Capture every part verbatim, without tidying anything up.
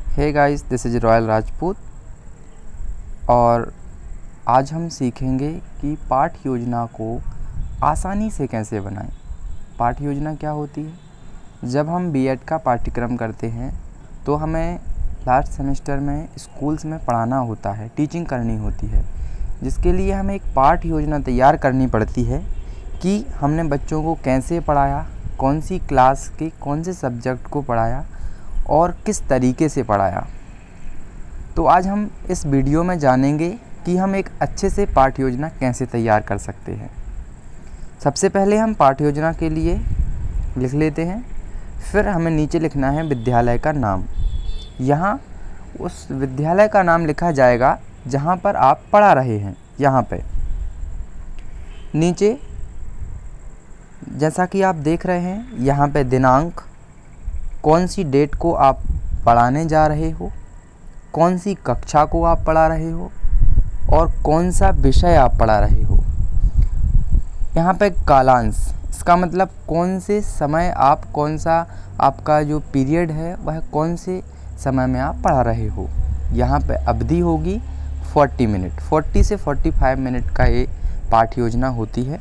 Hey guys, this is royal Rajput और आज हम सीखेंगे कि पाठ योजना को आसानी से कैसे बनाएं। पाठ योजना क्या होती है? जब हम बीएड का पाठ्यक्रम करते हैं तो हमें लास्ट सेमेस्टर में स्कूल्स में पढ़ाना होता है, टीचिंग करनी होती है, जिसके लिए हमें एक पाठ योजना तैयार करनी पड़ती है कि हमने बच्चों को कैसे पढ़ाया, कौन सी क्लास के कौन से सब्जेक्ट को पढ़ाया और किस तरीके से पढ़ाया। तो आज हम इस वीडियो में जानेंगे कि हम एक अच्छे से पाठ योजना कैसे तैयार कर सकते हैं। सबसे पहले हम पाठ योजना के लिए लिख लेते हैं, फिर हमें नीचे लिखना है विद्यालय का नाम। यहाँ उस विद्यालय का नाम लिखा जाएगा जहाँ पर आप पढ़ा रहे हैं। यहाँ पे नीचे जैसा कि आप देख रहे हैं, यहाँ पे दिनांक, कौन सी डेट को आप पढ़ाने जा रहे हो, कौन सी कक्षा को आप पढ़ा रहे हो और कौन सा विषय आप पढ़ा रहे हो। यहाँ पे कालांश, इसका मतलब कौन से समय आप, कौन सा आपका जो पीरियड है वह कौन से समय में आप पढ़ा रहे हो। यहाँ पे अवधि होगी चालीस मिनट, चालीस से पैंतालीस मिनट का ये पाठ योजना होती है।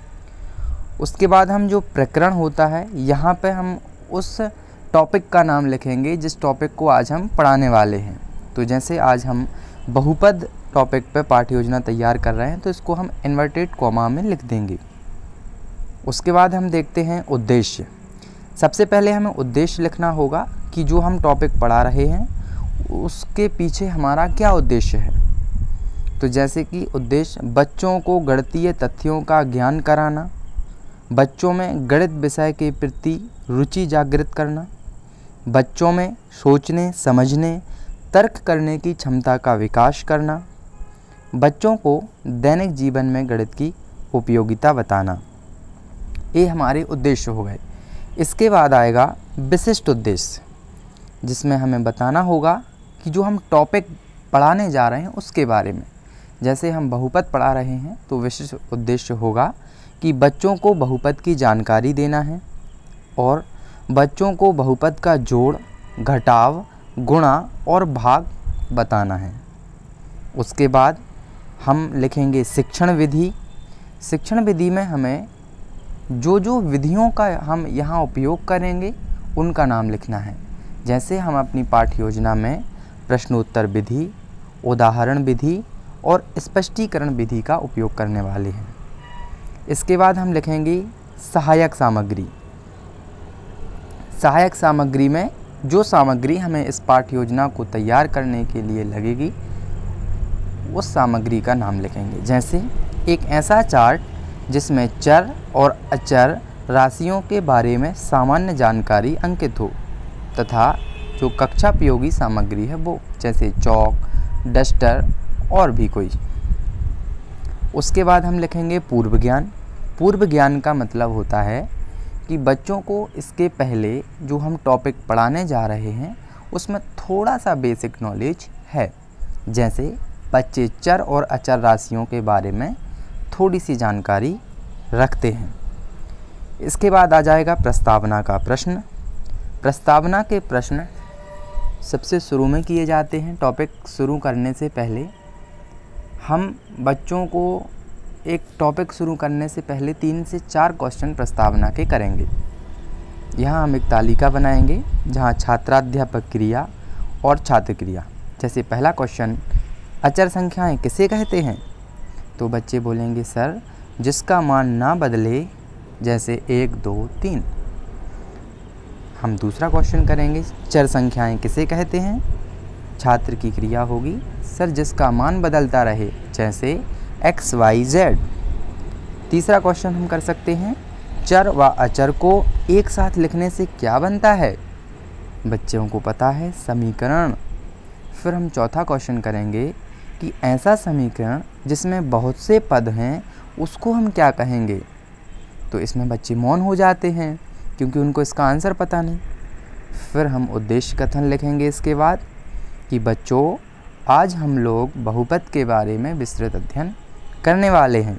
उसके बाद हम जो प्रकरण होता है, यहाँ पे हम उस टॉपिक का नाम लिखेंगे जिस टॉपिक को आज हम पढ़ाने वाले हैं। तो जैसे आज हम बहुपद टॉपिक पे पाठ योजना तैयार कर रहे हैं तो इसको हम इन्वर्टेड कॉमा में लिख देंगे। उसके बाद हम देखते हैं उद्देश्य। सबसे पहले हमें उद्देश्य लिखना होगा कि जो हम टॉपिक पढ़ा रहे हैं उसके पीछे हमारा क्या उद्देश्य है। तो जैसे कि उद्देश्य बच्चों को गणितीय तथ्यों का ज्ञान कराना, बच्चों में गणित विषय के प्रति रुचि जागृत करना, बच्चों में सोचने समझने तर्क करने की क्षमता का विकास करना, बच्चों को दैनिक जीवन में गणित की उपयोगिता बताना। ये हमारे उद्देश्य हो गए। इसके बाद आएगा विशिष्ट उद्देश्य, जिसमें हमें बताना होगा कि जो हम टॉपिक पढ़ाने जा रहे हैं उसके बारे में। जैसे हम बहुपद पढ़ा रहे हैं तो विशिष्ट उद्देश्य होगा कि बच्चों को बहुपद की जानकारी देना है और बच्चों को बहुपद का जोड़, घटाव, गुणा और भाग बताना है। उसके बाद हम लिखेंगे शिक्षण विधि। शिक्षण विधि में हमें जो जो विधियों का हम यहाँ उपयोग करेंगे उनका नाम लिखना है। जैसे हम अपनी पाठ्य योजना में प्रश्नोत्तर विधि, उदाहरण विधि और स्पष्टीकरण विधि का उपयोग करने वाले हैं। इसके बाद हम लिखेंगे सहायक सामग्री। सहायक सामग्री में जो सामग्री हमें इस पाठ्य योजना को तैयार करने के लिए लगेगी उस सामग्री का नाम लिखेंगे। जैसे एक ऐसा चार्ट जिसमें चर और अचर राशियों के बारे में सामान्य जानकारी अंकित हो, तथा जो कक्षा उपयोगी सामग्री है वो, जैसे चौक, डस्टर और भी कोई। उसके बाद हम लिखेंगे पूर्व ज्ञान। पूर्व ज्ञान का मतलब होता है कि बच्चों को इसके पहले जो हम टॉपिक पढ़ाने जा रहे हैं उसमें थोड़ा सा बेसिक नॉलेज है। जैसे बच्चे चर और अचर राशियों के बारे में थोड़ी सी जानकारी रखते हैं। इसके बाद आ जाएगा प्रस्तावना का प्रश्न। प्रस्तावना के प्रश्न सबसे शुरू में किए जाते हैं। टॉपिक शुरू करने से पहले हम बच्चों को एक टॉपिक शुरू करने से पहले तीन से चार क्वेश्चन प्रस्तावना के करेंगे। यहाँ हम एक तालिका बनाएंगे जहाँ छात्राध्यापक क्रिया और छात्र क्रिया। जैसे पहला क्वेश्चन, अचर संख्याएं किसे कहते हैं? तो बच्चे बोलेंगे सर, जिसका मान ना बदले, जैसे एक, दो, तीन। हम दूसरा क्वेश्चन करेंगे, चर संख्याएं किसे कहते हैं? छात्र की क्रिया होगी, सर जिसका मान बदलता रहे, जैसे एक्स, वाई, जेड। तीसरा क्वेश्चन हम कर सकते हैं, चर व अचर को एक साथ लिखने से क्या बनता है? बच्चों को पता है, समीकरण। फिर हम चौथा क्वेश्चन करेंगे कि ऐसा समीकरण जिसमें बहुत से पद हैं उसको हम क्या कहेंगे? तो इसमें बच्चे मौन हो जाते हैं क्योंकि उनको इसका आंसर पता नहीं। फिर हम उद्देश्य कथन लिखेंगे इसके बाद कि बच्चों, आज हम लोग बहुपद के बारे में विस्तृत अध्ययन करने वाले हैं।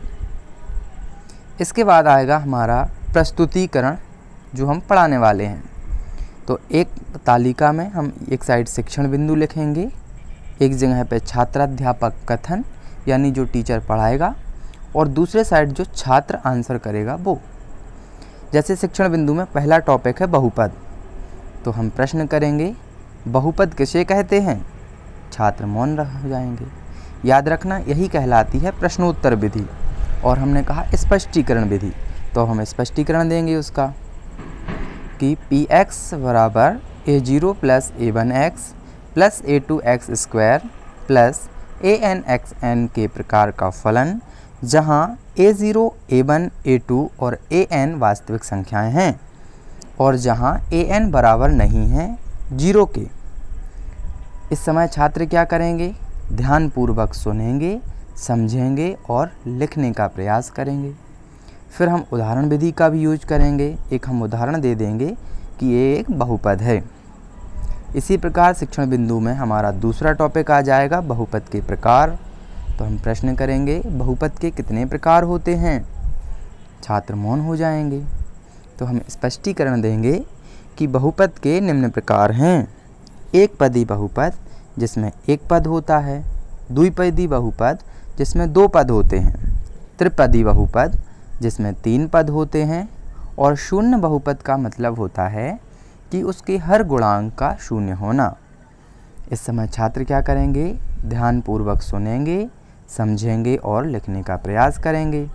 इसके बाद आएगा हमारा प्रस्तुतिकरण, जो हम पढ़ाने वाले हैं। तो एक तालिका में हम एक साइड शिक्षण बिंदु लिखेंगे, एक जगह पे छात्राध्यापक कथन यानी जो टीचर पढ़ाएगा, और दूसरे साइड जो छात्र आंसर करेगा वो। जैसे शिक्षण बिंदु में पहला टॉपिक है बहुपद, तो हम प्रश्न करेंगे बहुपद किसे कहते हैं, छात्र मौन रह जाएंगे। याद रखना यही कहलाती है प्रश्नोत्तर विधि, और हमने कहा स्पष्टीकरण विधि, तो हम स्पष्टीकरण देंगे उसका कि पी एक्स बराबर A zero plus A one X plus A two X square plus A N X N के प्रकार का फलन जहाँ A zero, A one, A two और ए एन वास्तविक संख्याएं हैं और जहाँ ए एन बराबर नहीं है जीरो के। इस समय छात्र क्या करेंगे, ध्यानपूर्वक सुनेंगे, समझेंगे और लिखने का प्रयास करेंगे। फिर हम उदाहरण विधि का भी यूज करेंगे। एक हम उदाहरण दे देंगे कि ये एक बहुपद है। इसी प्रकार शिक्षण बिंदु में हमारा दूसरा टॉपिक आ जाएगा बहुपद के प्रकार। तो हम प्रश्न करेंगे बहुपद के कितने प्रकार होते हैं, छात्र मौन हो जाएंगे। तो हम स्पष्टीकरण देंगे कि बहुपद के निम्न प्रकार हैं। एक पदी बहुपद जिसमें एक पद होता है, द्विपदी बहुपद जिसमें दो पद होते हैं, त्रिपदी बहुपद जिसमें तीन पद होते हैं, और शून्य बहुपद का मतलब होता है कि उसके हर गुणांक का शून्य होना। इस समय छात्र क्या करेंगे, ध्यानपूर्वक सुनेंगे, समझेंगे और लिखने का प्रयास करेंगे।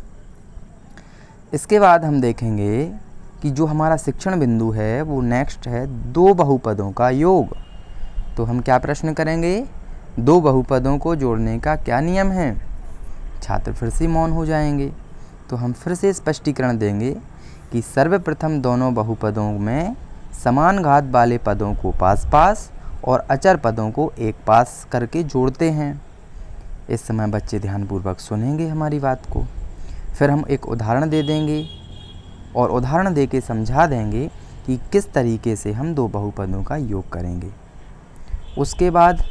इसके बाद हम देखेंगे कि जो हमारा शिक्षण बिंदु है वो नेक्स्ट है दो बहुपदों का योग। तो हम क्या प्रश्न करेंगे, दो बहुपदों को जोड़ने का क्या नियम है, छात्र फिर से मौन हो जाएंगे। तो हम फिर से स्पष्टीकरण देंगे कि सर्वप्रथम दोनों बहुपदों में समान घात वाले पदों को पास पास और अचर पदों को एक पास करके जोड़ते हैं। इस समय बच्चे ध्यानपूर्वक सुनेंगे हमारी बात को। फिर हम एक उदाहरण दे देंगे और उदाहरण दे के समझा देंगे कि किस तरीके से हम दो बहुपदों का योग करेंगे। उसके बाद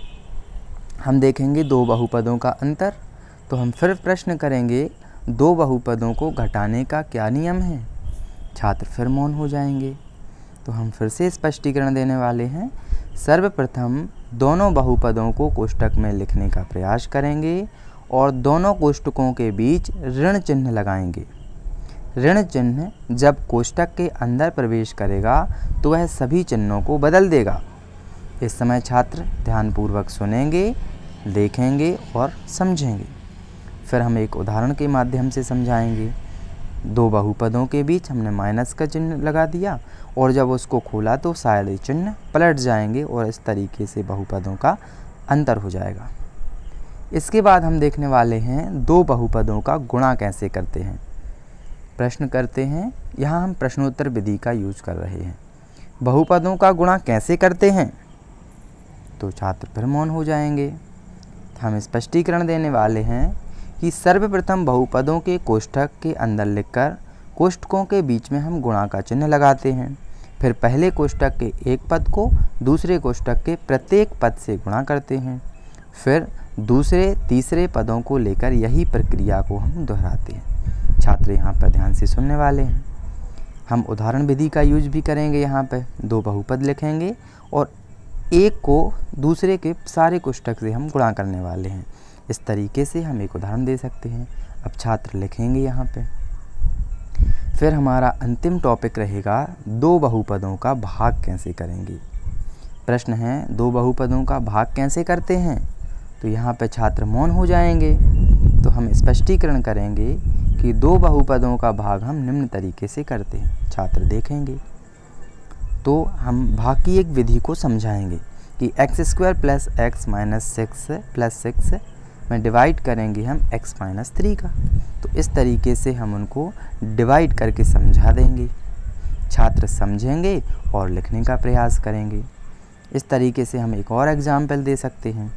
हम देखेंगे दो बहुपदों का अंतर। तो हम फिर प्रश्न करेंगे दो बहुपदों को घटाने का क्या नियम है, छात्र फिर मौन हो जाएंगे। तो हम फिर से स्पष्टीकरण देने वाले हैं। सर्वप्रथम दोनों बहुपदों को कोष्ठक में लिखने का प्रयास करेंगे और दोनों कोष्ठकों के बीच ऋण चिन्ह लगाएंगे। ऋण चिन्ह जब कोष्ठक के अंदर प्रवेश करेगा तो वह सभी चिन्हों को बदल देगा। इस समय छात्र ध्यानपूर्वक सुनेंगे, देखेंगे और समझेंगे। फिर हम एक उदाहरण के माध्यम से समझाएंगे। दो बहुपदों के बीच हमने माइनस का चिन्ह लगा दिया और जब उसको खोला तो शायद ये चिन्ह पलट जाएंगे और इस तरीके से बहुपदों का अंतर हो जाएगा। इसके बाद हम देखने वाले हैं दो बहुपदों का गुणा कैसे करते हैं। प्रश्न करते हैं, यहाँ हम प्रश्नोत्तर विधि का यूज कर रहे हैं। बहुपदों का गुणा कैसे करते हैं, तो छात्र फिर मौन हो जाएंगे। हम स्पष्टीकरण देने वाले हैं कि सर्वप्रथम बहुपदों के कोष्ठक के अंदर लिखकर कोष्ठकों के बीच में हम गुणा का चिन्ह लगाते हैं। फिर पहले कोष्ठक के एक पद को दूसरे कोष्ठक के प्रत्येक पद से गुणा करते हैं। फिर दूसरे तीसरे पदों को लेकर यही प्रक्रिया को हम दोहराते हैं। छात्र यहाँ पर ध्यान से सुनने वाले हैं। हम उदाहरण विधि का यूज भी करेंगे। यहाँ पर दो बहुपद लिखेंगे और एक को दूसरे के सारे कोष्ठक से हम गुणा करने वाले हैं। इस तरीके से हम एक उदाहरण दे सकते हैं। अब छात्र लिखेंगे यहाँ पे। फिर हमारा अंतिम टॉपिक रहेगा दो बहुपदों का भाग कैसे करेंगे। प्रश्न है दो बहुपदों का भाग कैसे करते हैं, तो यहाँ पे छात्र मौन हो जाएंगे। तो हम स्पष्टीकरण करेंगे कि दो बहुपदों का भाग हम निम्न तरीके से करते हैं। छात्र देखेंगे तो हम भाग की एक विधि को समझाएंगे कि X square plus X minus six plus six में डिवाइड करेंगे हम x माइनस थ्री का। तो इस तरीके से हम उनको डिवाइड करके समझा देंगे। छात्र समझेंगे और लिखने का प्रयास करेंगे। इस तरीके से हम एक और एग्जाम्पल दे सकते हैं।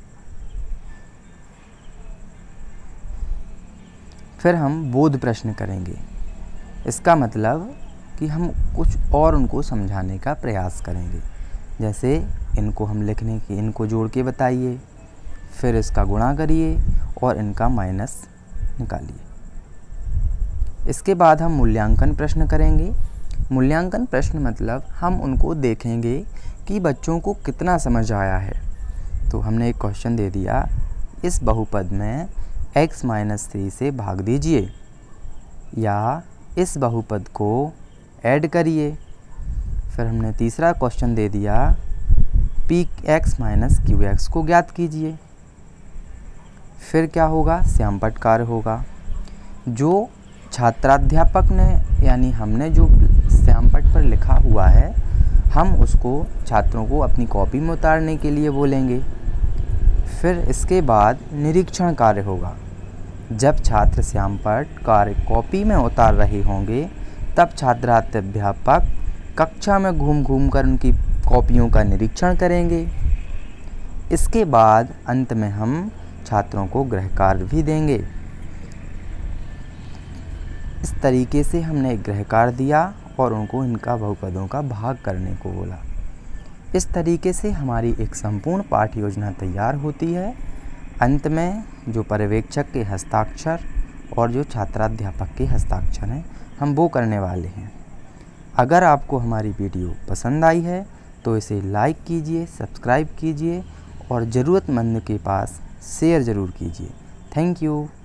फिर हम बोध प्रश्न करेंगे। इसका मतलब कि हम कुछ और उनको समझाने का प्रयास करेंगे। जैसे इनको हम लिखने की इनको जोड़ के बताइए, फिर इसका गुणा करिए और इनका माइनस निकालिए। इसके बाद हम मूल्यांकन प्रश्न करेंगे। मूल्यांकन प्रश्न मतलब हम उनको देखेंगे कि बच्चों को कितना समझ आया है। तो हमने एक क्वेश्चन दे दिया, इस बहुपद में x माइनस थ्री से भाग दीजिए, या इस बहुपद को ऐड करिए। फिर हमने तीसरा क्वेश्चन दे दिया, P X minus Q X को ज्ञात कीजिए। फिर क्या होगा, श्यामपट्ट कार्य होगा। जो छात्राध्यापक ने यानी हमने जो श्यामपट्ट पर लिखा हुआ है, हम उसको छात्रों को अपनी कॉपी में उतारने के लिए बोलेंगे। फिर इसके बाद निरीक्षण कार्य होगा। जब छात्र श्यामपट्ट कार्य कॉपी में उतार रहे होंगे, तब छात्राध्यापक कक्षा में घूम घूम कर उनकी कॉपियों का निरीक्षण करेंगे। इसके बाद अंत में हम छात्रों को गृह कार्य भी देंगे। इस तरीके से हमने एक गृह कार्य दिया और उनको इनका बहुपदों का भाग करने को बोला। इस तरीके से हमारी एक संपूर्ण पाठ्य योजना तैयार होती है। अंत में जो पर्यवेक्षक के हस्ताक्षर और जो छात्राध्यापक के हस्ताक्षर हैं, हम वो करने वाले हैं। अगर आपको हमारी वीडियो पसंद आई है तो इसे लाइक कीजिए, सब्सक्राइब कीजिए और ज़रूरतमंद के पास शेयर ज़रूर कीजिए। Thank you.